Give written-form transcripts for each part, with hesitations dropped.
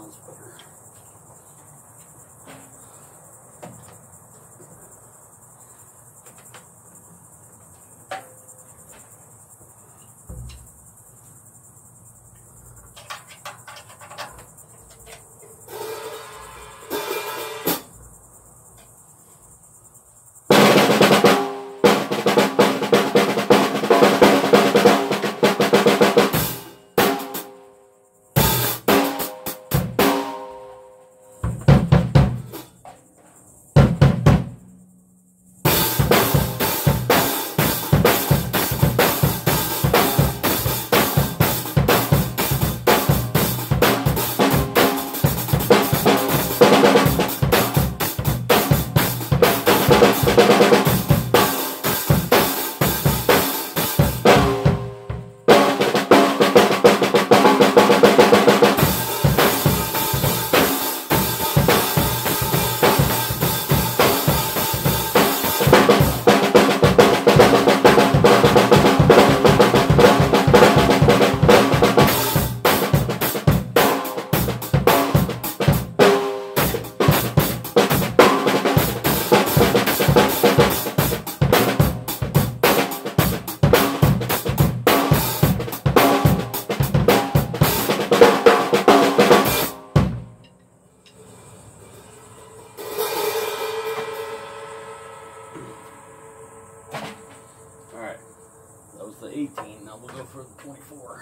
sounds better. Alright, that was the 18, now we'll go for the 24.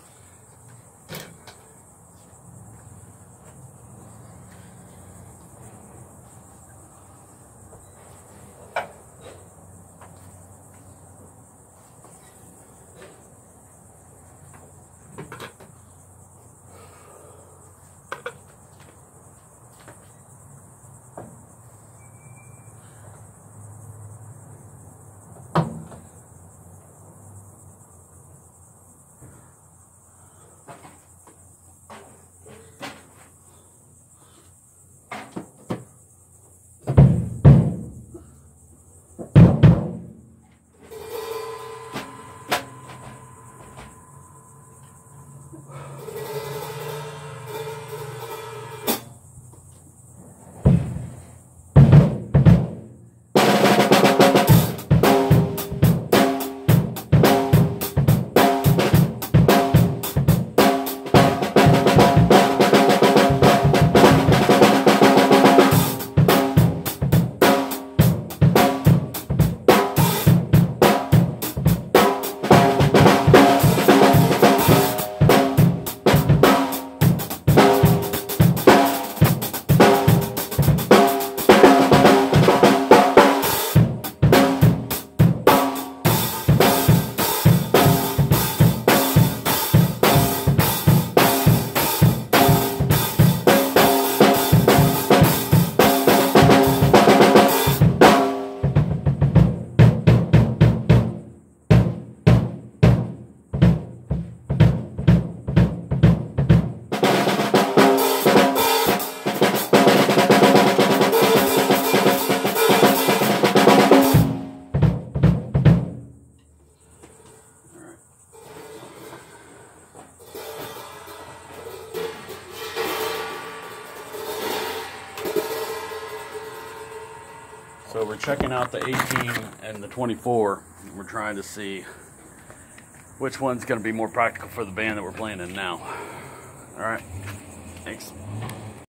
So we're checking out the 18 and the 24. We're trying to see which one's going to be more practical for the band that we're playing in now. All right, thanks.